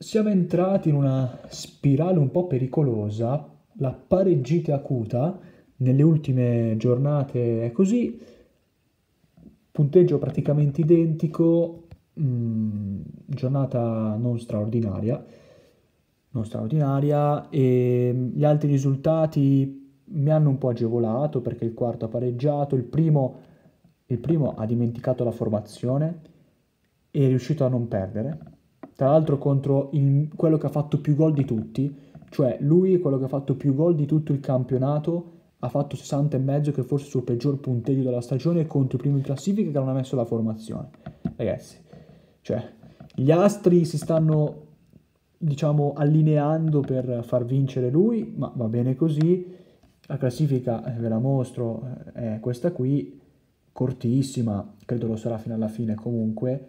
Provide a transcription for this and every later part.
siamo entrati in una spirale un po' pericolosa, la pareggite acuta nelle ultime giornate è così, punteggio praticamente identico, giornata non straordinaria e gli altri risultati mi hanno un po' agevolato perché il quarto ha pareggiato, il primo ha dimenticato la formazione e è riuscito a non perdere. Tra l'altro contro quello che ha fatto più gol di tutti, cioè lui è quello che ha fatto più gol di tutto il campionato, ha fatto 60 e mezzo che è forse il suo peggior punteggio della stagione contro i primi in classifica che non ha messo la formazione. Ragazzi, cioè gli astri si stanno diciamo allineando per far vincere lui, ma va bene così. La classifica, ve la mostro, è questa qui, cortissima, credo lo sarà fino alla fine comunque,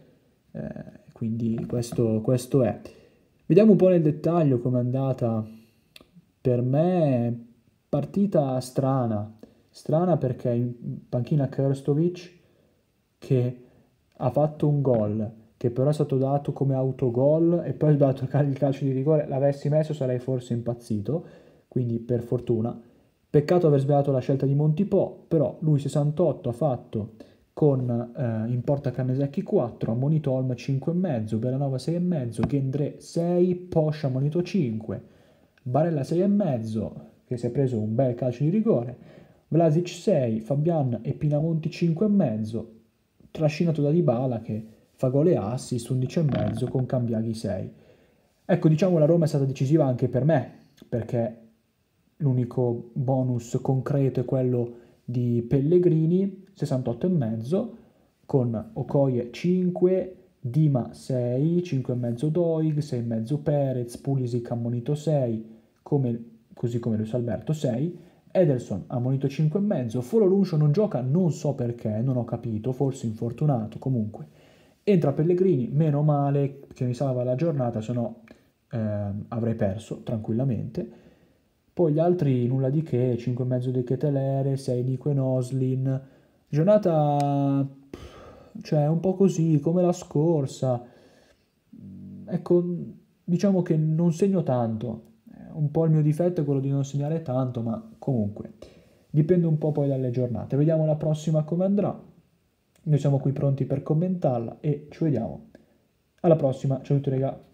quindi questo è. Vediamo un po' nel dettaglio com'è andata. Per me partita strana perché in panchina Krstovic che ha fatto un gol, che però è stato dato come autogol e poi ha dato il calcio di rigore, l'avessi messo sarei forse impazzito, quindi per fortuna. Peccato aver sbagliato la scelta di Montipò, però lui 68 ha fatto con in porta Cannesecchi 4, ammonito Olm 5,5, Belanova 6,5, Gendré 6, Posch ammonito 5, Barella 6,5 che si è preso un bel calcio di rigore, Vlasic 6, Fabian e Pinamonti 5,5, trascinato da Dybala che fa gol e assist 11,5 con Cambiaghi 6. Ecco, diciamo la Roma è stata decisiva anche per me, perché l'unico bonus concreto è quello di Pellegrini, 68,5, con Okoye 5, Dima 6, 5,5 Doig, 6,5 Perez, Pulisic ammonito 6, così come Luis Alberto 6, Ederson ammonito 5,5, Foloruncio non gioca, non so perché, non ho capito, forse infortunato, comunque. Entra Pellegrini, meno male che mi salva la giornata, se no avrei perso tranquillamente. Poi gli altri nulla di che, 5,5 di Ketelere, 6 di Quenoslin. Giornata, cioè un po' così, come la scorsa. Ecco, diciamo che non segno tanto. Un po' il mio difetto è quello di non segnare tanto, ma comunque dipende un po' poi dalle giornate. Vediamo la prossima come andrà. Noi siamo qui pronti per commentarla e ci vediamo. Alla prossima, ciao a tutti, raga.